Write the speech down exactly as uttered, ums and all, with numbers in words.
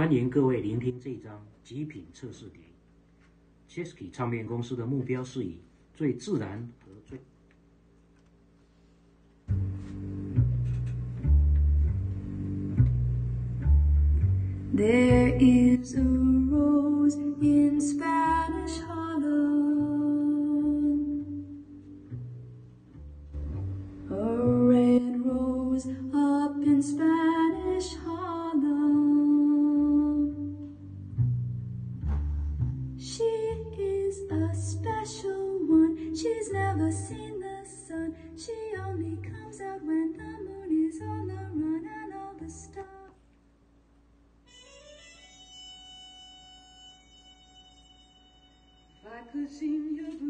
欢迎各位聆听这张极品测试碟。Chesky 唱片公司的目标是以最自然和最 There is a rose in Spanish Harlem, a red rose up in Spanish Harlem. She is a special one, she's never seen the sun. She only comes out when the moon is on the run and all the stars. If I could sing your